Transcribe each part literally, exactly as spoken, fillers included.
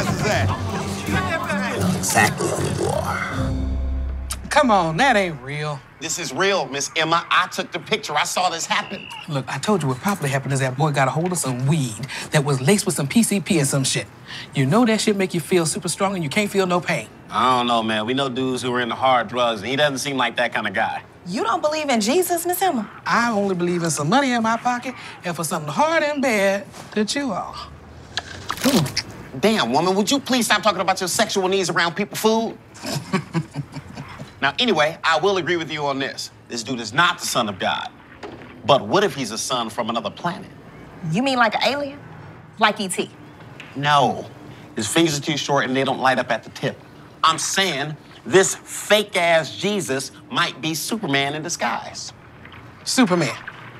ass is that? I know exactly who you are. Come on, that ain't real. This is real, Miss Emma. I took the picture. I saw this happen. Look, I told you what probably happened is that boy got a hold of some weed that was laced with some P C P and some shit. You know that shit make you feel super strong and you can't feel no pain. I don't know, man. We know dudes who are into hard drugs, and he doesn't seem like that kind of guy. You don't believe in Jesus, Miss Emma? I only believe in some money in my pocket and for something hard and bad to chew on. Ooh. Damn, woman, would you please stop talking about your sexual needs around people's food? Now, anyway, I will agree with you on this. This dude is not the son of God. But what if he's a son from another planet? You mean like an alien? Like E T? No. His fingers are too short and they don't light up at the tip. I'm saying this fake-ass Jesus might be Superman in disguise. Superman.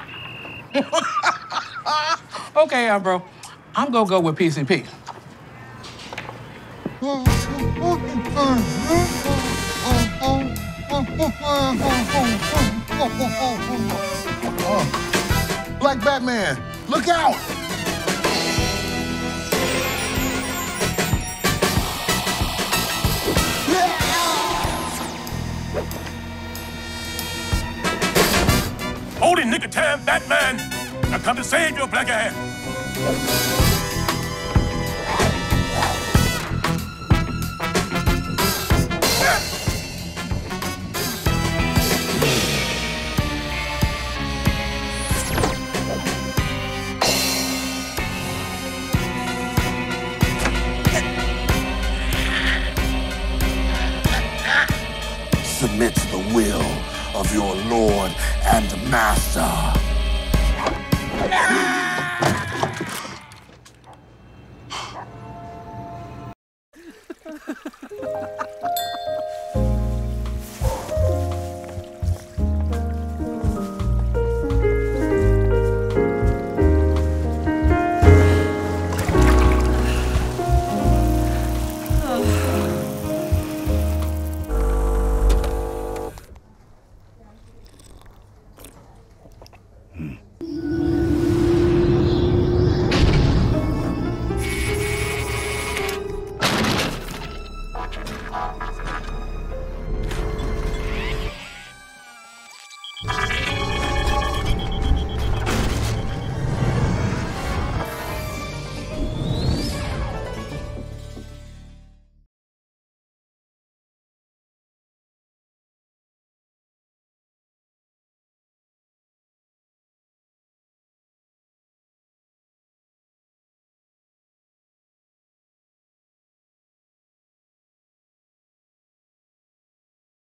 Okay, uh, bro. I'm gonna go with P C P. Black Batman, look out! Hold it, nigga time, Batman! I come to save your black ass! Submit to the will of your Lord and Master.